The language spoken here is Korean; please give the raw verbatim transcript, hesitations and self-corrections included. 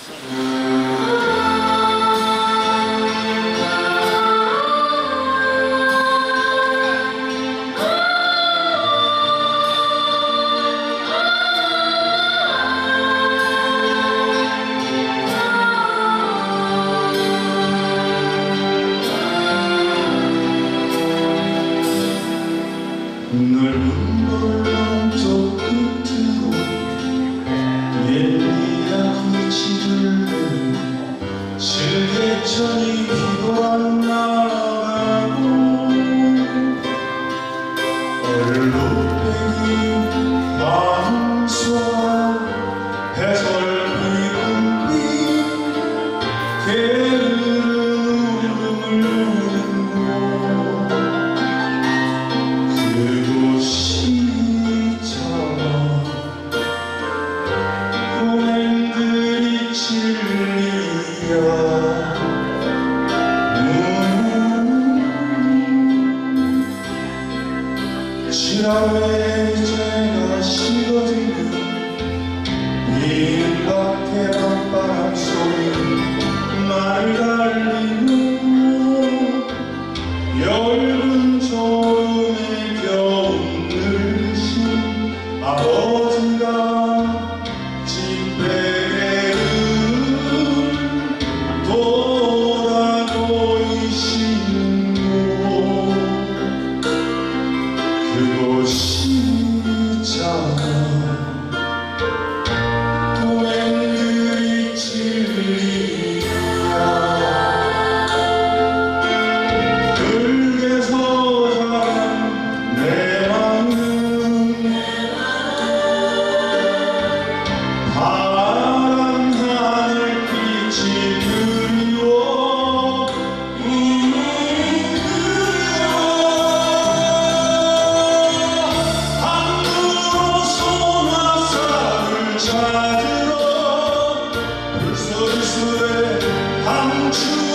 넓은 놀람 저 끝으로 예리한 위치를 실개천이 기도 안 나가고 얼룩배기 마음 쏘아 해설비 군빛 게으른 울음을 그곳이 저 고행들이 진리야. 음, 지하에 제가 식어지는 이 밖의 밤바람 소리 날 달리는 엷은 졸음에 겨운 늘신 아버지가 집배를 돌아보이시는 곳 그곳이잖아. 고행들이 진리야. 흙에서 자란 내 마음은 파란 하늘빛이 그리워. 음, 그리워. 함부로 소나사를 찾으러 불소리수에 감추